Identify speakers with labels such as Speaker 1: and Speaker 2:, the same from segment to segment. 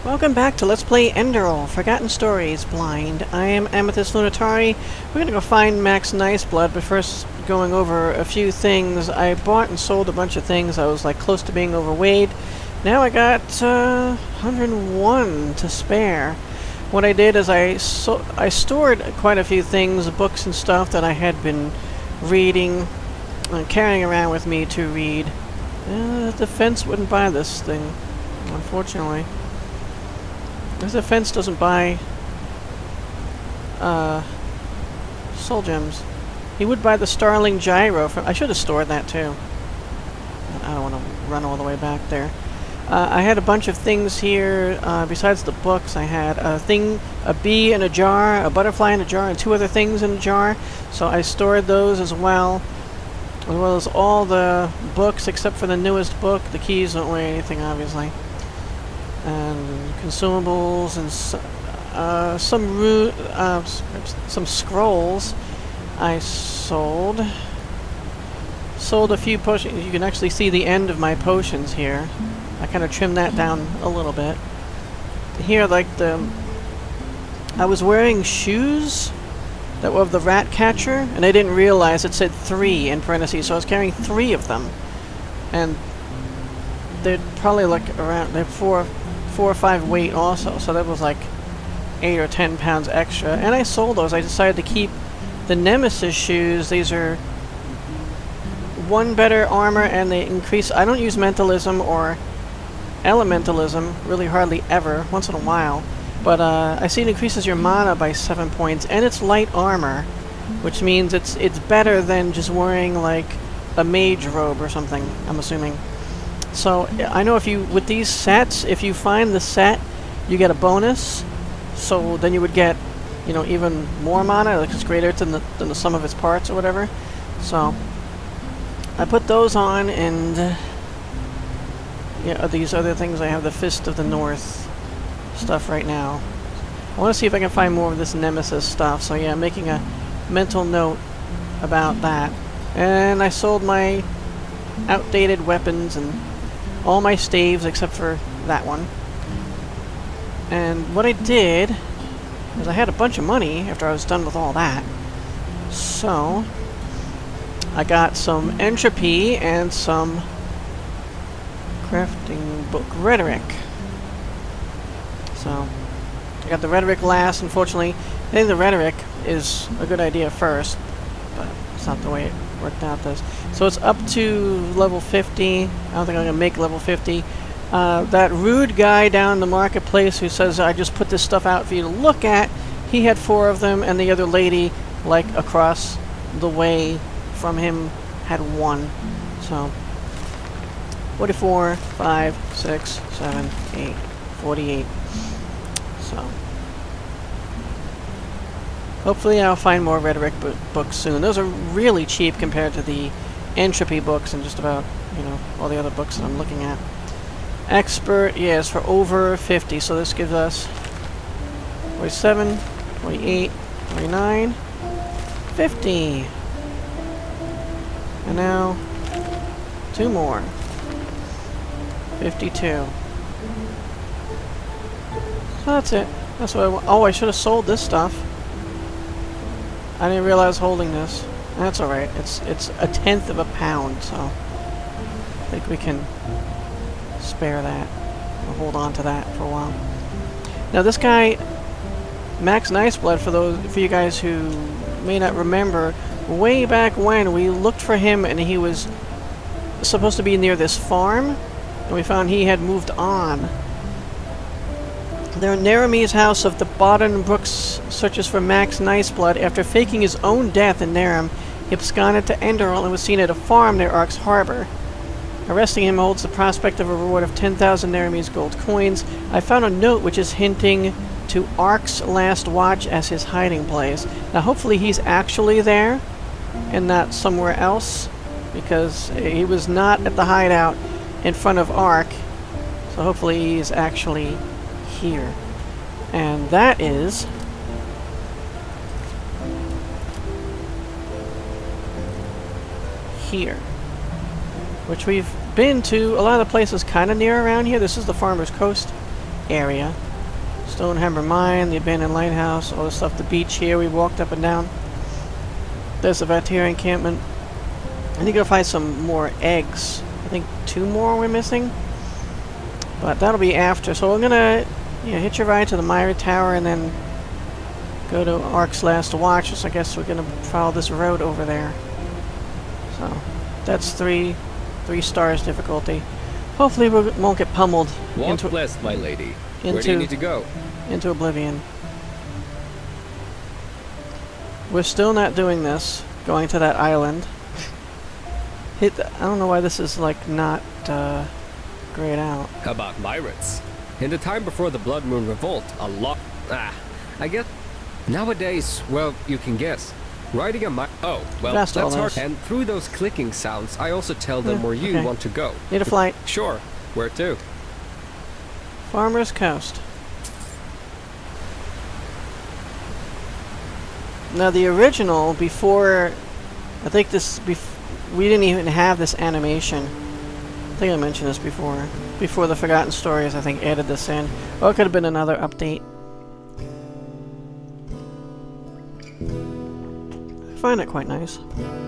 Speaker 1: Welcome back to Let's Play Enderal, Forgotten Stories, Blind. I am Amethyst Lunatari. We're gonna go find Max Niceblood, but first going over a few things. I bought and sold a bunch of things. I was like close to being overweight. Now I got 101 to spare. What I did is I stored quite a few things, books and stuff that I had been reading, carrying around with me to read. The fence wouldn't buy this thing, unfortunately. The fence doesn't buy soul gems. He would buy the Starling Gyro from... I should have stored that too. I don't want to run all the way back there. I had a bunch of things here. Besides the books, I had a bee in a jar, a butterfly in a jar, and two other things in a jar. So I stored those as well as all the books except for the newest book. The keys don't weigh anything, obviously. And consumables and some scrolls I sold. Sold a few potions. You can actually see the end of my potions here. I kind of trimmed that down a little bit. Here, like I was wearing shoes that were of the rat catcher, and I didn't realize it said 3 in parentheses, so I was carrying 3 of them. And they're probably like around, they're 4 or 5 weight also, so that was like 8 or 10 pounds extra. And I sold those. I decided to keep the Nemesis shoes. These are 1 better armor, and they increase... I don't use mentalism or elementalism, really hardly ever, once in a while. But I see it increases your mana by 7 points, and it's light armor, which means it's better than just wearing like a mage robe or something, I'm assuming. So I know with these sets, if you find the set, you get a bonus. So then you would get, you know, even more mana, like it's greater than the sum of its parts or whatever. So I put those on, and yeah, these other things. I have the Fist of the North stuff right now. I want to see if I can find more of this Nemesis stuff. So yeah, I'm making a mental note about that. And I sold my outdated weapons and all my staves except for that one. And what I did is I had a bunch of money after I was done with all that. So I got some entropy and some crafting book rhetoric. So I got the rhetoric last. Unfortunately, I think the rhetoric is a good idea first, but it's not the way it worked out this. So it's up to level 50. I don't think I'm gonna make level 50. That rude guy down the marketplace who says I just put this stuff out for you to look at, he had 4 of them, and the other lady, like across the way from him, had 1. So 44, 5, 6, 7, 8, 48. So hopefully I'll find more rhetoric books soon. Those are really cheap compared to the entropy books and just about, you know, all the other books that I'm looking at. Expert, yes, for over 50. So this gives us 47, 48, 49, 50. And now 2 more. 52. So that's it. That's what I should have sold this stuff. I didn't realize I was holding this. That's alright. It's 1/10 of a pound, so I think we can spare that. We'll hold on to that for a while. Now this guy, Max Niceblood, for you guys who may not remember, way back when we looked for him and he was supposed to be near this farm, and we found he had moved on. Neremy's house of the Bodden Brooks searches for Max Niceblood. After faking his own death in Nerem, he absconded to Enderal and was seen at a farm near Ark's Harbor. Arresting him holds the prospect of a reward of 10,000 Neremy's gold coins. I found a note which is hinting to Ark's Last Watch as his hiding place. Now hopefully he's actually there and not somewhere else, because he was not at the hideout in front of Ark. So hopefully he's actually here. And that is here, which we've been to a lot of the places kind of near around here. This is the Farmer's Coast area. Stonehammer Mine, the abandoned lighthouse, all the stuff, the beach here we walked up and down. There's the Vatira encampment. I need to go find some more eggs. I think 2 more we're missing. But that'll be after. So we're gonna hitch a ride to the Myra Tower and then go to Ark's Last Watch. So I guess we're gonna follow this road over there. So that's 3 stars difficulty. Hopefully we won't get pummeled.
Speaker 2: Walk blessed, my lady. Where do you need to go?
Speaker 1: Into oblivion. We're still not doing this. Going to that island. I don't know why this is like not grayed out.
Speaker 2: How about pirates? In the time before the Blood Moon Revolt, I guess nowadays, well, you can guess. Riding a oh, well, that's hard. And through those clicking sounds, I also tell them where you want to go.
Speaker 1: Need a flight.
Speaker 2: Sure. Where to?
Speaker 1: Farmer's Coast. Now the original, before, I think this, we didn't even have this animation. I think I mentioned this before. Before the Forgotten Stories, I think, added this in. Or it could have been another update. I find it quite nice.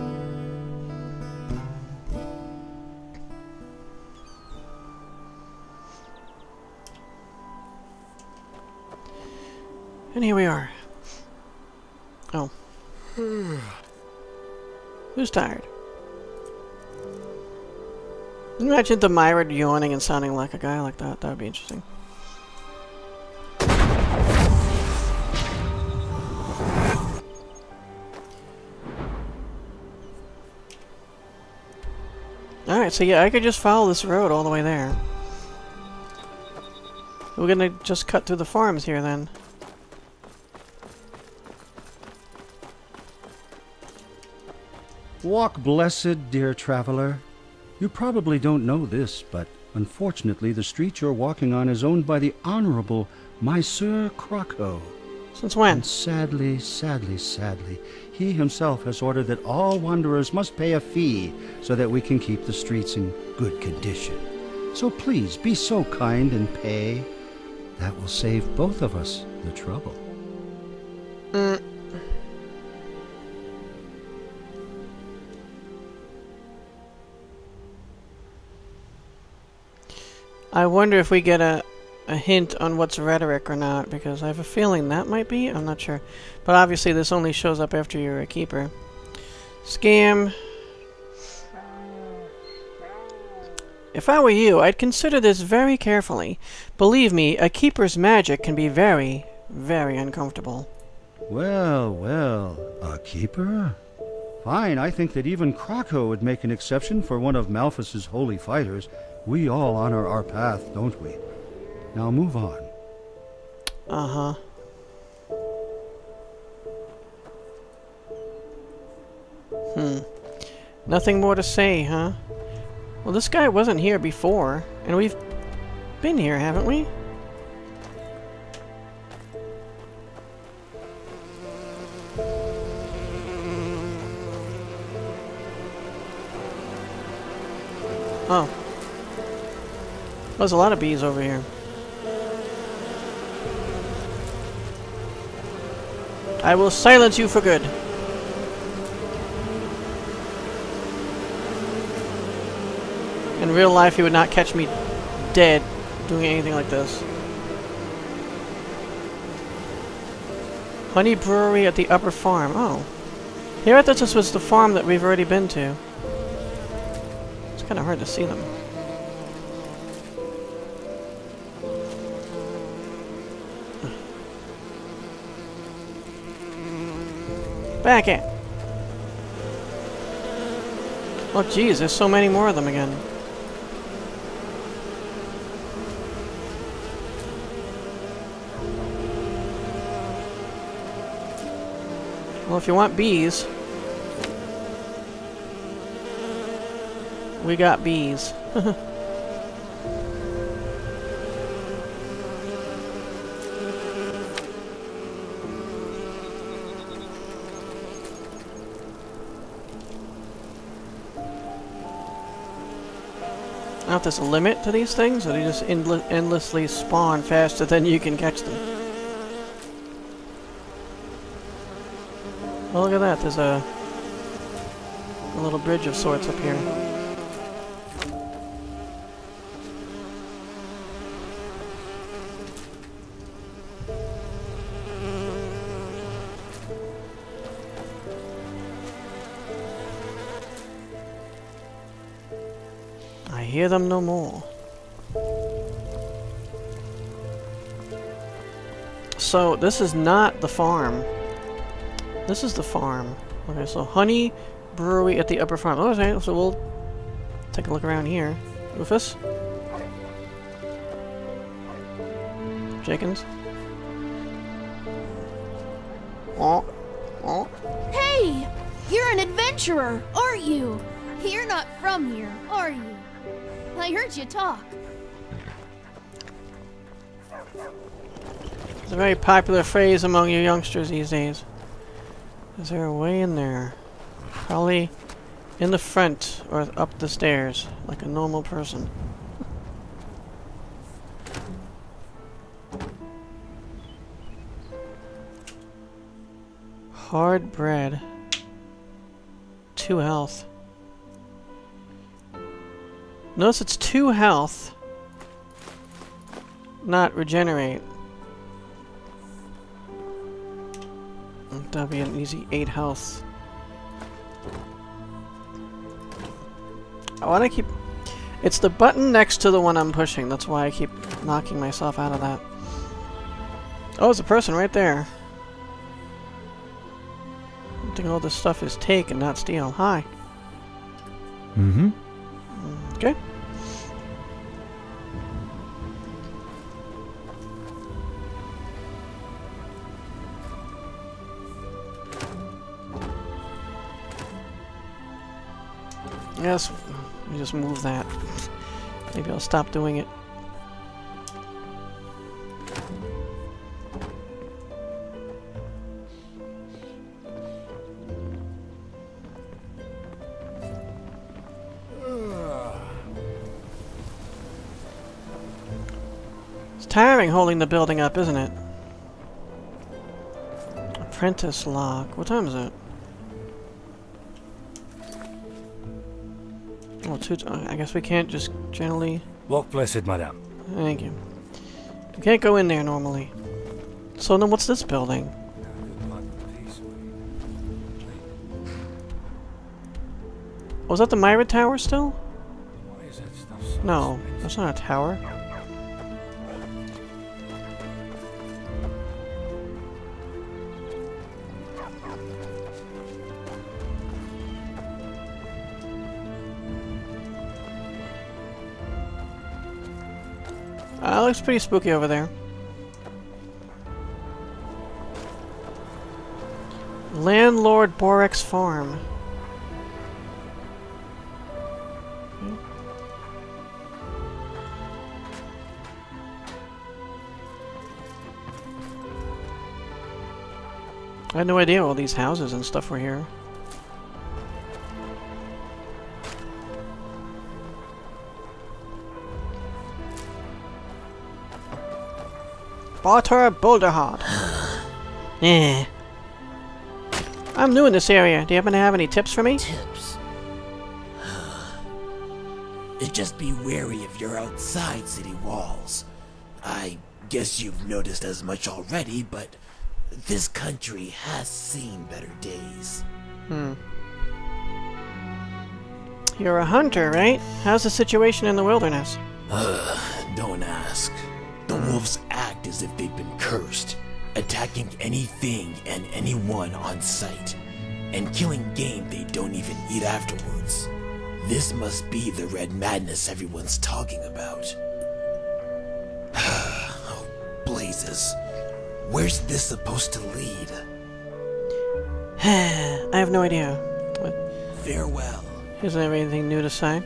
Speaker 1: And here we are. Oh. Who's tired? Can you imagine the Myra yawning and sounding like a guy like that? That would be interesting. Alright, so yeah, I could just follow this road all the way there. We're gonna just cut through the farms here then.
Speaker 3: Walk blessed, dear traveler. You probably don't know this, but unfortunately the street you're walking on is owned by the Honorable Monsieur Croco.
Speaker 1: Since when?
Speaker 3: And sadly, he himself has ordered that all wanderers must pay a fee so that we can keep the streets in good condition. So please, be so kind and pay. That will save both of us the trouble.
Speaker 1: I wonder if we get a hint on what's rhetoric or not, because I have a feeling that might be. I'm not sure. But obviously this only shows up after you're a keeper. Scam. If I were you, I'd consider this very carefully. Believe me, a keeper's magic can be very, very uncomfortable.
Speaker 3: Well, well, a keeper? Fine, I think that even Croco would make an exception for one of Malphas's holy fighters. We all honor our path, don't we? Now move on.
Speaker 1: Uh-huh. Nothing more to say, huh? Well, this guy wasn't here before, and we've been here, haven't we? Oh. There's a lot of bees over here. I will silence you for good. In real life, you would not catch me dead doing anything like this. Honeybrewery at the upper farm. Oh. Here I thought this was the farm that we've already been to. It's kind of hard to see them. Back in. Oh geez, there's so many more of them again. Well, if you want bees, we got bees. I don't know if there's a limit to these things, or they just endlessly spawn faster than you can catch them. Oh, look at that. There's a little bridge of sorts up here. I hear them no more. So, this is not the farm. This is the farm. Okay, so Honeybrewery at the upper farm. Okay, so we'll take a look around here. Rufus? Jenkins? Oh. Oh.
Speaker 4: Hey! You're an adventurer, aren't you? You're not from here, are you? I heard you talk.
Speaker 1: It's a very popular phrase among you youngsters these days. Is there a way in there? Probably in the front or up the stairs, like a normal person. Hard bread. 2 health. Notice it's 2 health, not regenerate. That'll be an easy 8 health. I want to keep... It's the button next to the one I'm pushing. That's why I keep knocking myself out of that. Oh, there's a person right there. I think all this stuff is take and not steal. Hi.
Speaker 5: Mm-hmm.
Speaker 1: Okay. Yes, let me just move that. Maybe I'll stop doing it. It's tiring holding the building up, isn't it? Apprentice lock. What time is it? Oh, I guess we can't just generally...
Speaker 5: Walk blessed, madame.
Speaker 1: Thank you. We can't go in there normally. So then what's this building? Was that the Myra Tower still? No, that's not a tower. Looks pretty spooky over there. Landlord Borek's farm. I had no idea all these houses and stuff were here. Walter Boulderhard. Yeah. I'm new in this area. Do you happen to have any tips for me?
Speaker 6: Tips? Just be wary of your outside city walls. I guess you've noticed as much already, but this country has seen better days.
Speaker 1: You're a hunter, right? How's the situation in the wilderness?
Speaker 6: Don't ask. The wolves act as if they've been cursed, attacking anything and anyone on sight, and killing game they don't even eat afterwards. This must be the red madness everyone's talking about. Oh, blazes. Where's this supposed to lead?
Speaker 1: I have no idea. What?
Speaker 6: Farewell.
Speaker 1: Isn't there anything new to say?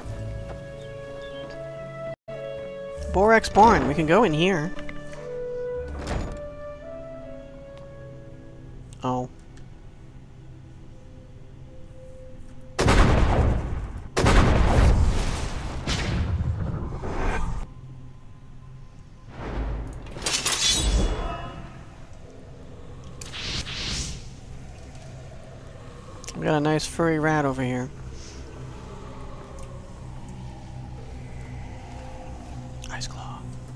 Speaker 1: Borek's barn. We can go in here. Oh. Got a nice furry rat over here. Ice claw.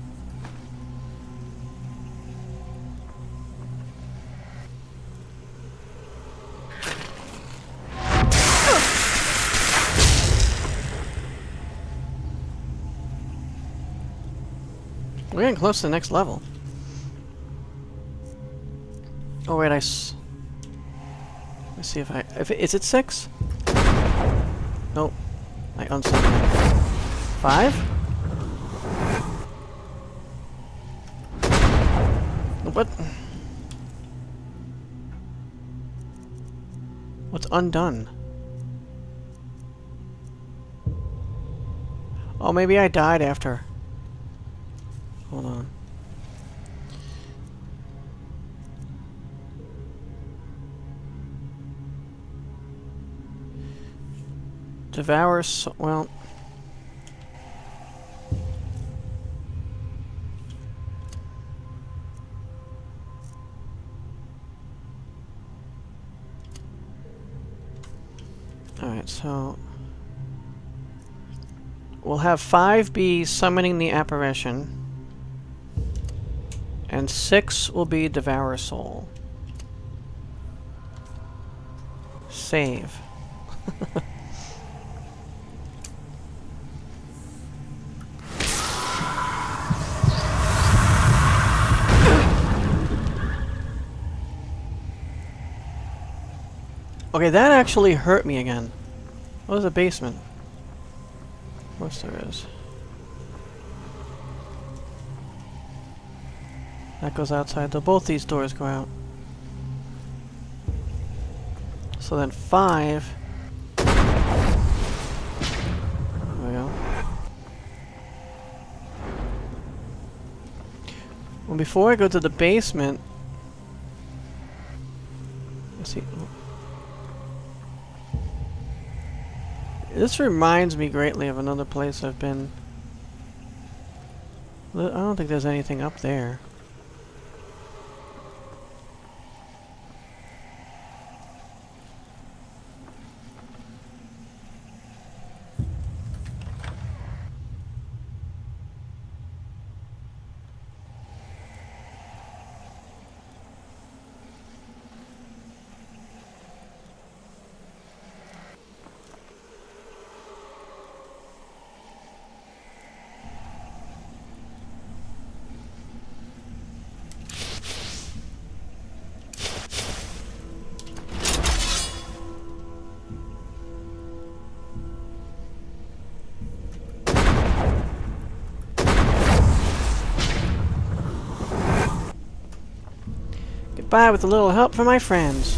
Speaker 1: We're getting close to the next level. Oh wait, let's see if is it 6? Nope. I unsubbed it. 5? What? What's undone? Oh, maybe I died after. Hold on. Devour well. Alright, so we'll have 5 be summoning the apparition. And 6 will be Devour Soul. Save. Okay, that actually hurt me again. What is a basement? Of course there is. That goes outside, though both these doors go out. So then 5. There we go. Well, before I go to the basement... Let's see. This reminds me greatly of another place I've been. I don't think there's anything up there. Goodbye with a little help from my friends.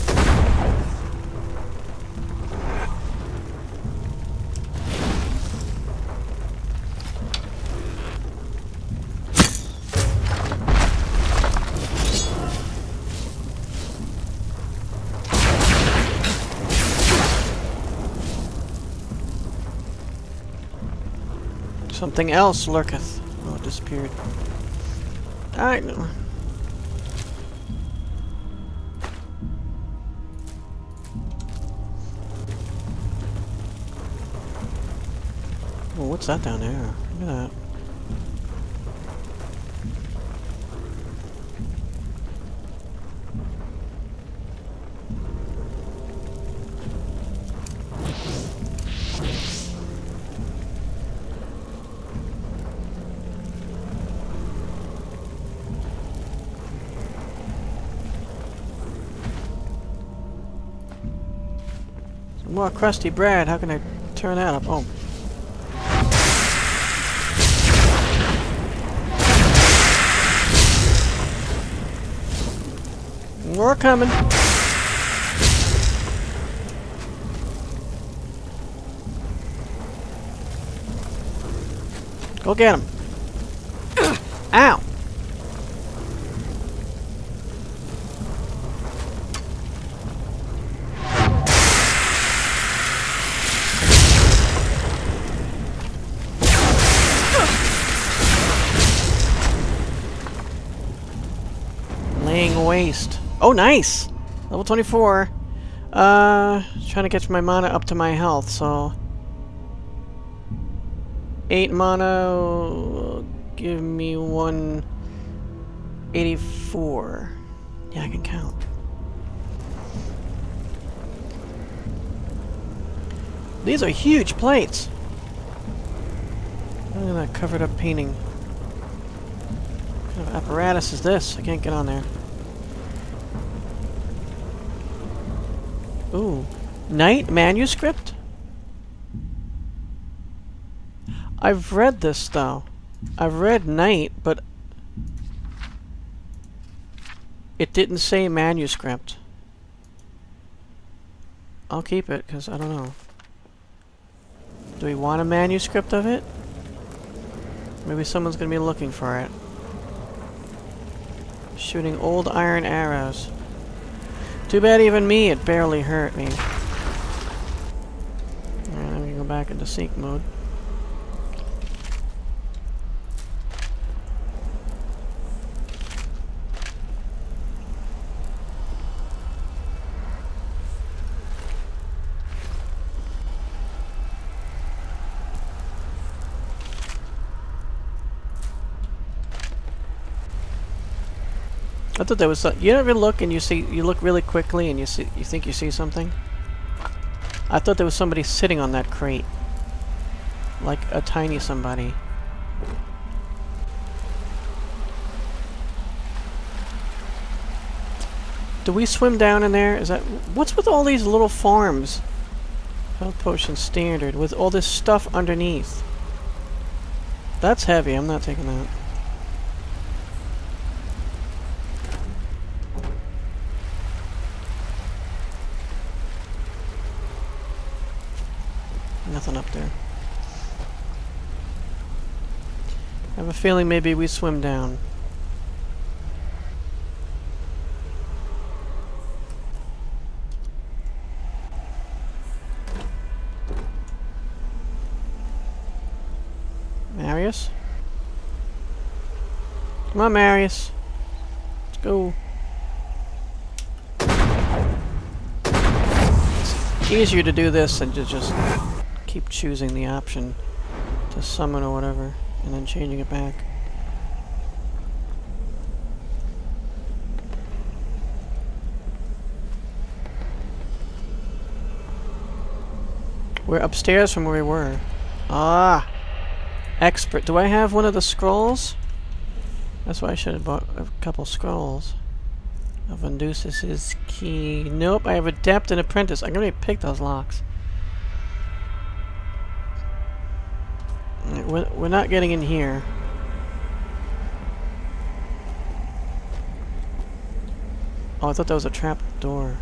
Speaker 1: Something else lurketh. Oh, it disappeared. I know. Oh, what's that down there? Look at that. Some more crusty bread. How can I turn that up? Oh. We're coming. Go get him. Ow. Laying waste. Oh, nice! Level 24. Trying to get my mana up to my health, so 8 mana will give me 184. Yeah, I can count. These are huge plates. Look at that covered up painting. What kind of apparatus is this? I can't get on there. Ooh. Knight manuscript? I've read this though. I've read Knight, but it didn't say manuscript. I'll keep it, because I don't know. Do we want a manuscript of it? Maybe someone's going to be looking for it. Shooting old iron arrows. Too bad even me, it barely hurt me. Alright, I'm going to go back into seek mode. I thought there was you ever look and you look really quickly and you think you see something? I thought there was somebody sitting on that crate. Like a tiny somebody. Do we swim down in there? Is that what's with all these little farms? Health potion standard with all this stuff underneath. That's heavy, I'm not taking that. Nothing up there. I have a feeling maybe we swim down. Marius? Come on, Marius. Let's go. It's easier to do this than to just keep choosing the option to summon or whatever, and then changing it back. We're upstairs from where we were. Ah! Expert. Do I have one of the scrolls? That's why I should have bought a couple scrolls. Of Vendus's key. Nope, I have Adept and Apprentice. I can already pick those locks. We're not getting in here. Oh, I thought that was a trap door.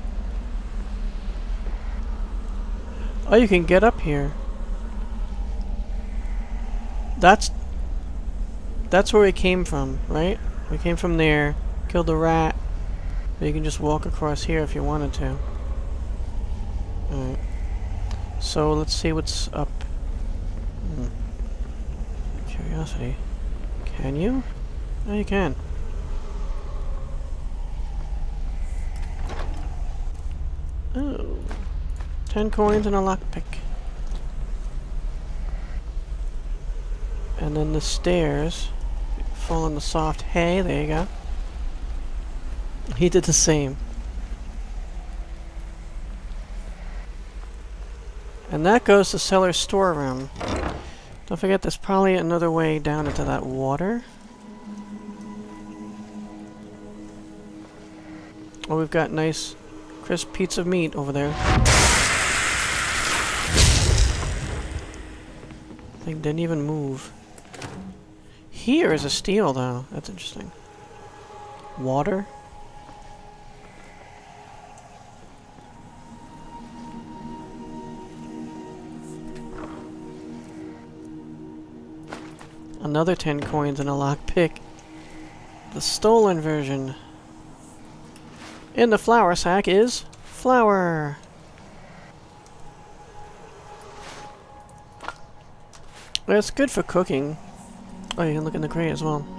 Speaker 1: Oh, you can get up here. That's where we came from, right? We came from there, killed the rat, but you can just walk across here if you wanted to. Alright. So let's see what's up. Curiosity. Can you? Oh, you can. Oh. 10 coins and a lockpick. And then the stairs. Fall in the soft hay. There you go. He did the same. And that goes to Cellar storeroom. Don't forget there's probably another way down into that water. Oh, we've got nice crisp pieces of meat over there. Thing didn't even move. Here is a steel though. That's interesting. Water. Another 10 coins and a lockpick. The stolen version. In the flour sack is flour. It's good for cooking. Oh, you can look in the crate as well.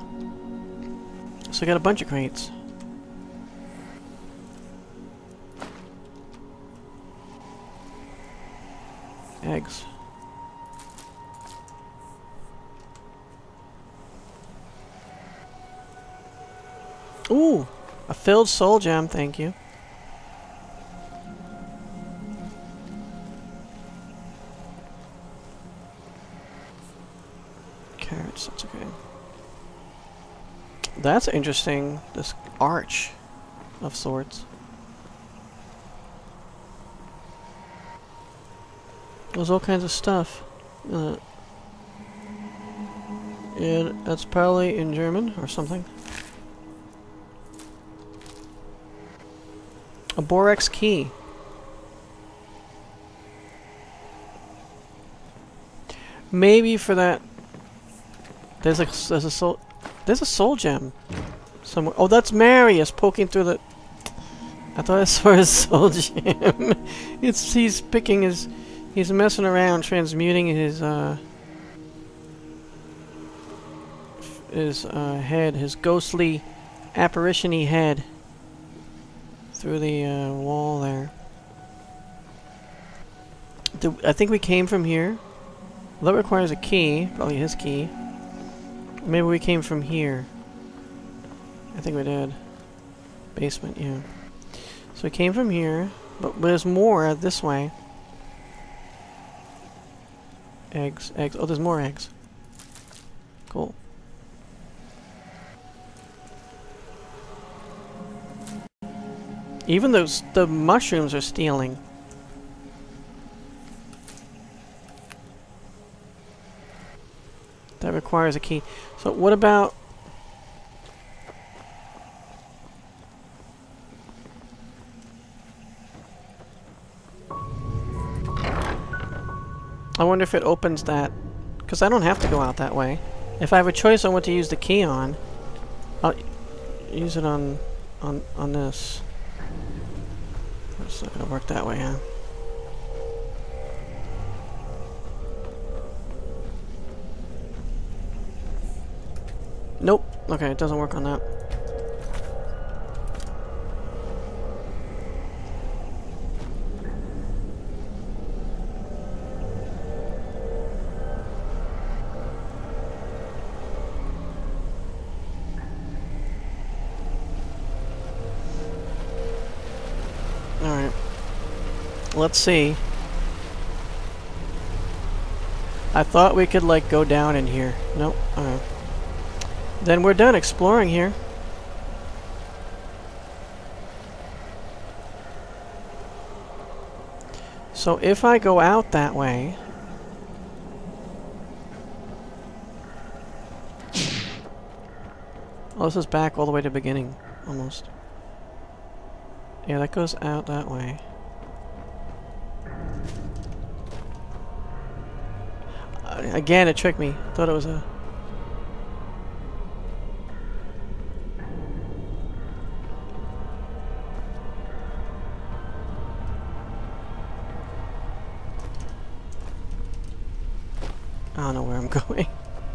Speaker 1: So I got a bunch of crates. eggs. Ooh! A filled soul gem, thank you. Carrots, that's okay. That's interesting, this arch of sorts. There's all kinds of stuff. And that's probably in German or something. A Borek's key. Maybe for that. There's a soul gem somewhere. Oh, that's Marius poking through the. I thought I saw his soul gem. He's picking his. He's messing around, transmuting his head, his ghostly, apparition-y head through the wall there. I think we came from here. Well, that requires a key, probably his key. Maybe we came from here. I think we did. Basement, yeah. So we came from here, but there's more this way. Eggs, eggs. Oh, there's more eggs. Cool. Even those, the mushrooms are stealing. That requires a key. So what about... I wonder if it opens that, because I don't have to go out that way. If I have a choice on what to use the key on, I'll use it on this. It's not gonna work that way, huh? Nope. Okay, it doesn't work on that. Alright. Let's see. I thought we could, like, go down in here. Nope. Alright. Then we're done exploring here. So if I go out that way... Oh, this is back all the way to the beginning, almost. Yeah, that goes out that way. Again, it tricked me. Thought it was a... I don't know where I'm going.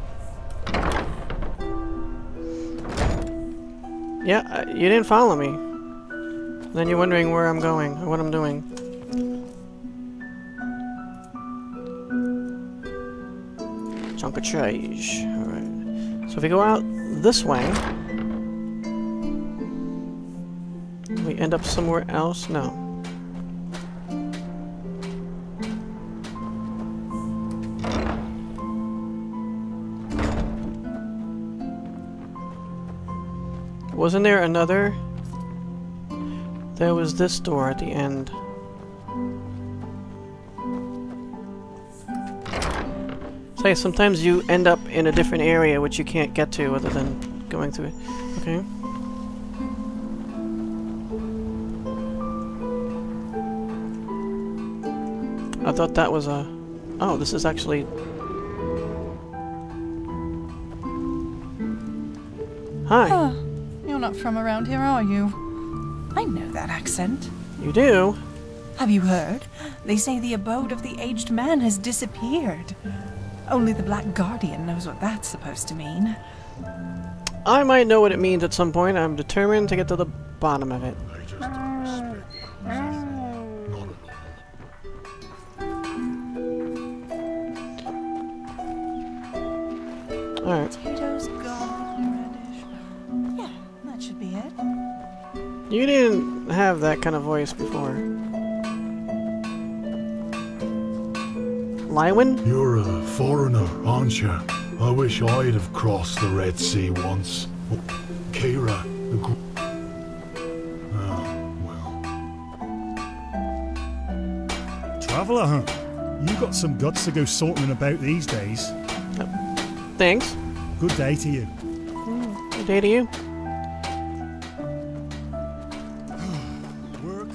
Speaker 1: Yeah, you didn't follow me. Then you're wondering where I'm going, or what I'm doing. Chunk of trash. Alright. So if we go out this way... we end up somewhere else? No. Wasn't there another? There was this door at the end. Say, sometimes you end up in a different area which you can't get to other than going through it. Okay. I thought that was a... Oh, this is actually... Hi.
Speaker 7: Huh. You're not from around here, are you? I know that accent.
Speaker 1: You do?
Speaker 7: Have you heard? They say the abode of the aged man has disappeared. Only the Black Guardian knows what that's supposed to mean.
Speaker 1: I might know what it means at some point. I'm determined to get to the bottom of it. Alright.
Speaker 7: Potatoes, garlic, radish. Yeah, that should be it.
Speaker 1: You didn't have that kind of voice before. Lywin?
Speaker 8: You're a foreigner, aren't you? I wish I'd have crossed the Red Sea once. Oh, Kira,
Speaker 9: Traveller, huh? You got some guts to go sorting about these days.
Speaker 1: Thanks.
Speaker 9: Good day to you.
Speaker 1: Good day to you.
Speaker 9: Work.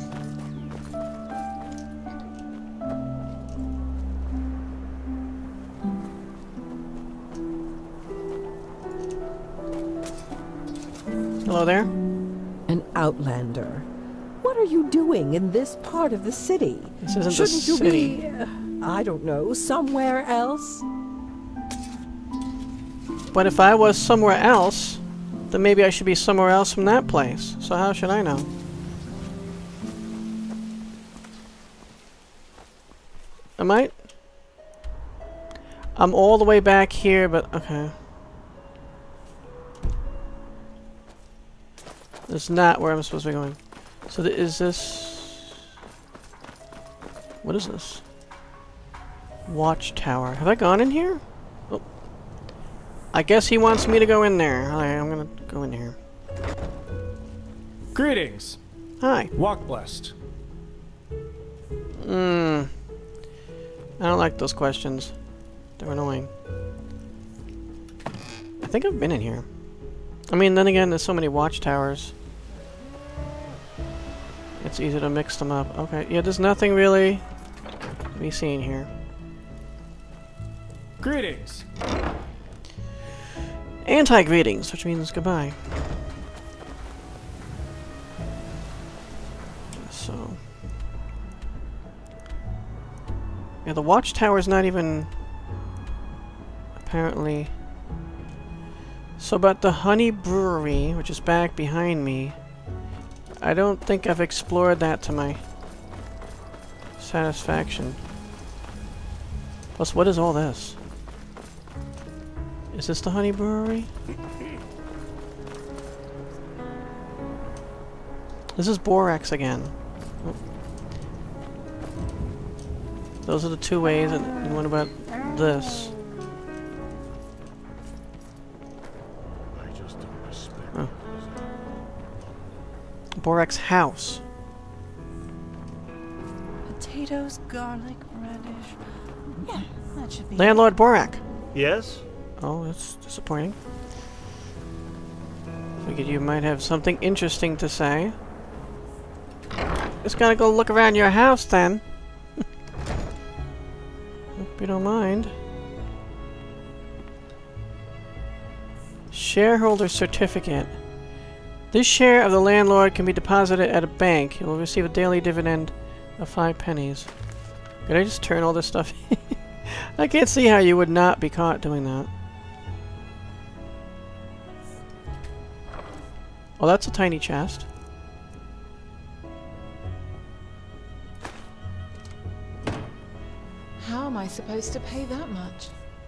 Speaker 1: Hello there.
Speaker 10: An outlander. What are you doing in this part of the city?
Speaker 1: This isn't
Speaker 10: Shouldn't
Speaker 1: the
Speaker 10: you
Speaker 1: city.
Speaker 10: be, I don't know, somewhere else?
Speaker 1: But if I was somewhere else, then maybe I should be somewhere else from that place. So how should I know? Am I? I'm all the way back here, but okay. That's not where I'm supposed to be going. So is this... What is this? Watchtower. Have I gone in here? Oh. I guess he wants me to go in there. Alright, I'm gonna go in here.
Speaker 11: Greetings.
Speaker 1: Hi.
Speaker 11: Walk blessed.
Speaker 1: I don't like those questions. They're annoying. I think I've been in here. I mean, then again, there's so many watchtowers. It's easy to mix them up. Okay, yeah, there's nothing really to be seen here.
Speaker 11: Greetings.
Speaker 1: Anti-greetings, which means goodbye. So... yeah, the watchtower's not even... apparently... So about the Honeybrewery, which is back behind me, I don't think I've explored that to my satisfaction. Plus, what is all this? Is this the Honeybrewery? This is Borek again. Oh. Those are the two ways, and what about this? Borek's house.
Speaker 7: Potatoes, garlic, radish. Yeah, that should be
Speaker 1: Landlord Borek.
Speaker 3: Yes?
Speaker 1: Oh, that's disappointing. Figured you might have something interesting to say. Just gotta go look around your house then. Hope you don't mind. Shareholder certificate. This share of the landlord can be deposited at a bank. You will receive a daily dividend of 5 pennies. Could I just turn all this stuff in? I can't see how you would not be caught doing that. Oh, that's a tiny chest.
Speaker 12: How am I supposed to pay that much?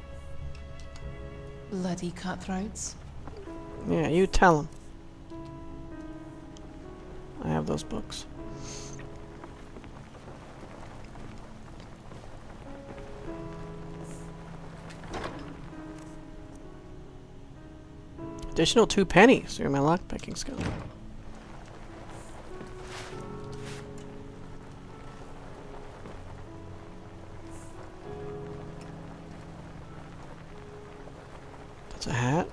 Speaker 12: Bloody cutthroats.
Speaker 1: Yeah, you tell them. I have those books. Additional 2 pennies through my lockpicking skill. That's a hat.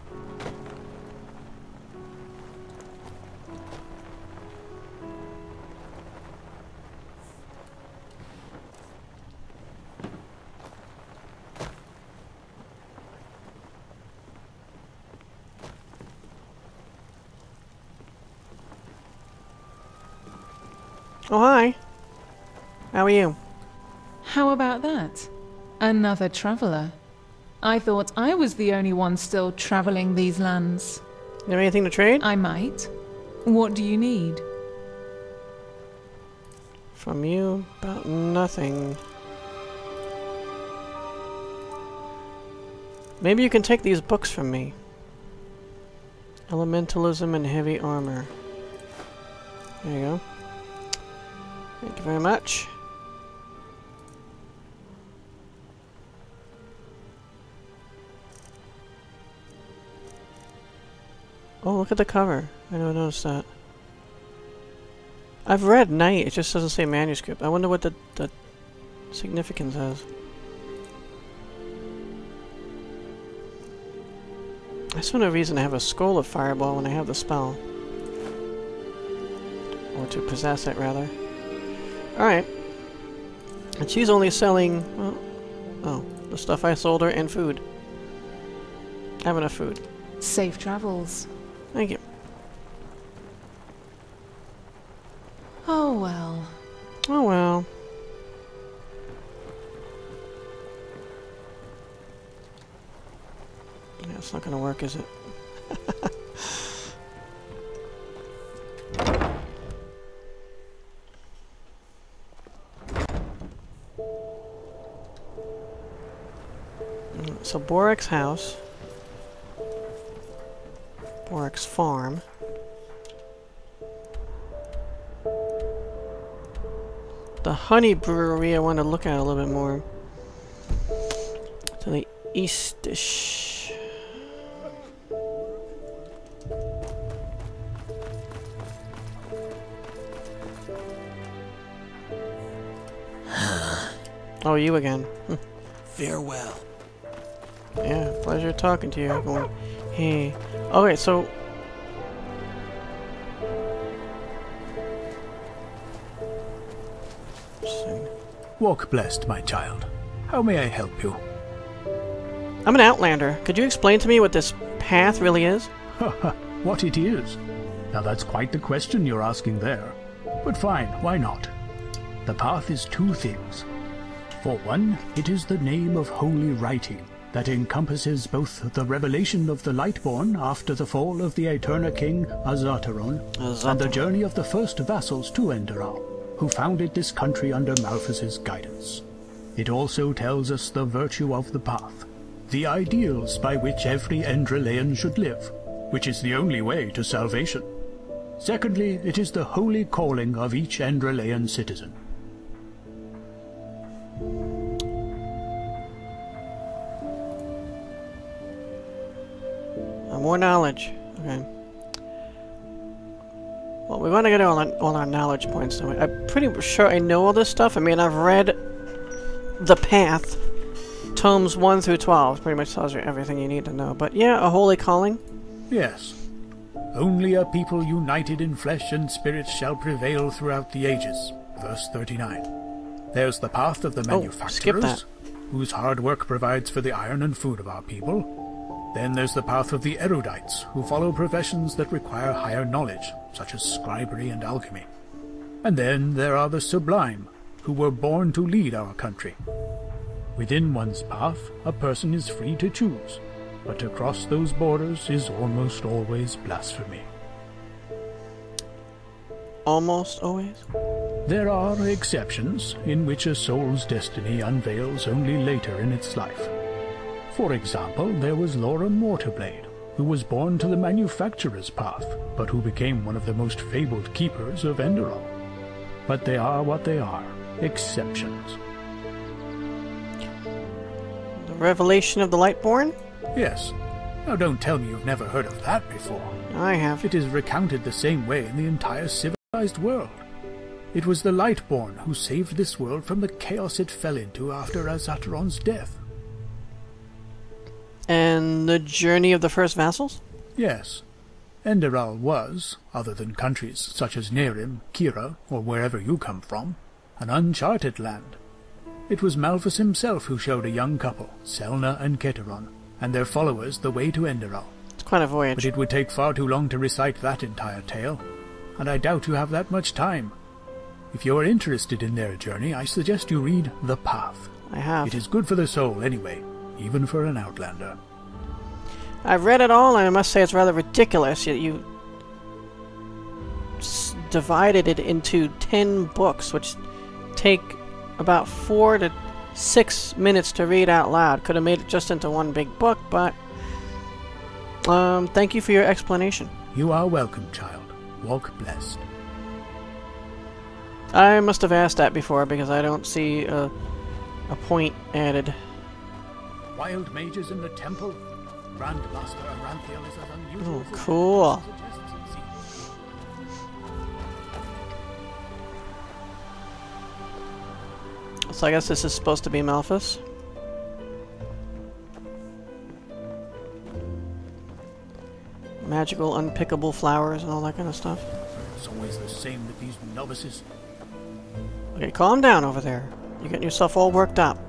Speaker 1: Oh, hi. How are you?
Speaker 12: How about that? Another traveller. I thought I was the only one still travelling these lands.
Speaker 1: You have anything to trade?
Speaker 12: I might. What do you need?
Speaker 1: From you, about nothing. Maybe you can take these books from me. Elementalism and heavy armor. There you go. Thank you very much. Oh, look at the cover. I never noticed that. I've read Knight, it just doesn't say manuscript. I wonder what the significance is. I just want no reason to have a scroll of fireball when I have the spell. Or to possess it, rather. Alright. And she's only selling, well, oh, the stuff I sold her and food. I have enough food.
Speaker 12: Safe travels.
Speaker 1: Thank you.
Speaker 12: Oh well.
Speaker 1: Oh well. Yeah, it's not gonna work, is it? So Borek's house. Borek's farm. The Honeybrewery I want to look at a little bit more. To the east-ish. Oh, you again.
Speaker 6: Farewell.
Speaker 1: Yeah, pleasure talking to you. Going, hey. Okay, so...
Speaker 11: Walk blessed, my child. How may I help you?
Speaker 1: I'm an outlander. Could you explain to me what this path really is?
Speaker 11: What it is? Now that's quite the question you're asking there. But fine, why not? The path is two things. For one, it is the name of holy writing that encompasses both the revelation of the Lightborn after the fall of the Eterna King Azataron, and the journey of the first vassals to Enderal, who founded this country under Malphas's guidance. It also tells us the virtue of the path, the ideals by which every Endralean should live, which is the only way to salvation. Secondly, it is the holy calling of each Endralean citizen.
Speaker 1: More knowledge. Okay. Well, we want to get all our knowledge points. So I'm pretty sure I know all this stuff. I mean, I've read The Path, tomes 1 through 12. Pretty much tells you everything you need to know. But yeah, a holy calling?
Speaker 11: Yes. Only a people united in flesh and spirit shall prevail throughout the ages. Verse 39. There's the path of the manufacturers, whose hard work provides for the iron and food of our people. Then there's the path of the erudites, who follow professions that require higher knowledge, such as scribery and alchemy. And then there are the sublime, who were born to lead our country. Within one's path, a person is free to choose, but to cross those borders is almost always blasphemy.
Speaker 1: Almost always?
Speaker 11: There are exceptions, in which a soul's destiny unveils only later in its life. For example, there was Laura Mortarblade, who was born to the manufacturer's path, but who became one of the most fabled keepers of Enderal. But they are what they are, exceptions.
Speaker 1: The revelation of the Lightborn?
Speaker 11: Yes. Now don't tell me you've never heard of that before.
Speaker 1: I have.
Speaker 11: It is recounted the same way in the entire civilized world. It was the Lightborn who saved this world from the chaos it fell into after Azataron's death.
Speaker 1: And the journey of the first vassals?
Speaker 11: Yes. Enderal was, other than countries such as Nerim, Kira, or wherever you come from, an uncharted land. It was Malphas himself who showed a young couple, Selna and Keteron, and their followers the way to Enderal.
Speaker 1: It's quite a voyage.
Speaker 11: But it would take far too long to recite that entire tale, and I doubt you have that much time. If you are interested in their journey, I suggest you read The Path.
Speaker 1: I have.
Speaker 11: It is good for the soul anyway. Even for an outlander.
Speaker 1: I've read it all, and I must say it's rather ridiculous. You divided it into 10 books, which take about 4 to 6 minutes to read out loud. Could have made it just into one big book, but thank you for your explanation.
Speaker 11: You are welcome, child. Walk blessed.
Speaker 1: I must have asked that before because I don't see a point added.
Speaker 11: Wild mages in the temple. Grandmaster Aranthiel is as unusual.
Speaker 1: Oh, cool. So I guess this is supposed to be Malphas. Magical, unpickable flowers and all that kind of stuff.
Speaker 11: It's always the same with these novices.
Speaker 1: Okay, calm down over there. You're getting yourself all worked up.